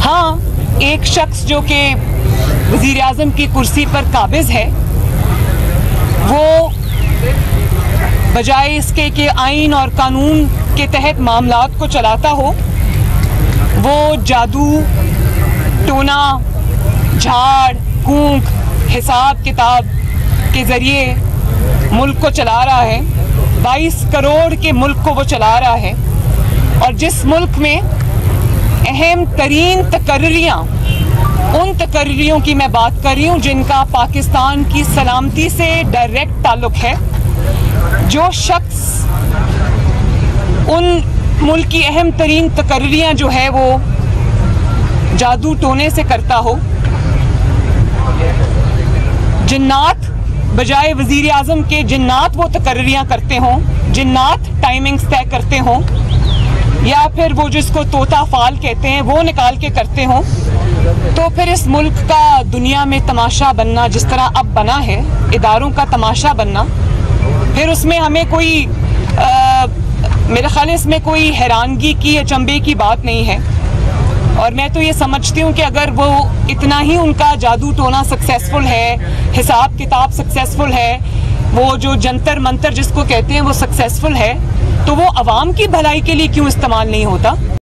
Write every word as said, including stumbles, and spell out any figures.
हाँ, एक शख्स जो कि वज़ीर आज़म की कुर्सी पर काबिज़ है, वो बजाय इसके कि आइन और कानून के तहत मामलात को चलाता हो, वो जादू, टोना, झाड़ फूंक, हिसाब किताब के ज़रिए मुल्क को चला रहा है। बाईस करोड़ के मुल्क को वो चला रहा है। और जिस मुल्क में अहम तरीन तकर्रियाँ, उन तकर्रियों की मैं बात कर रही हूँ जिनका पाकिस्तान की सलामती से डायरेक्ट ताल्लुक़ है, जो शख्स उन मुल्क की अहम तरीन तकर्रियाँ जो है वो जादू टोने से करता हो, जिन्नात बजाय वज़ीर आज़म के जिन्नात वो तकर्रियाँ करते हों, जिन्नात टाइमिंग्स तय करते हों, या फिर वो जिसको तोता फाल कहते हैं वो निकाल के करते हों, तो फिर इस मुल्क का दुनिया में तमाशा बनना जिस तरह अब बना है, इदारों का तमाशा बनना, फिर उसमें हमें कोई आ, मेरे ख्याल इसमें कोई हैरानगी की, अचंभे की बात नहीं है। और मैं तो ये समझती हूँ कि अगर वो इतना ही उनका जादू टोना सक्सेसफुल है, हिसाब किताब सक्सेसफुल है, वो जो जंतर मंतर जिसको कहते हैं वो सक्सेसफुल है, तो वो अवाम की भलाई के लिए क्यों इस्तेमाल नहीं होता।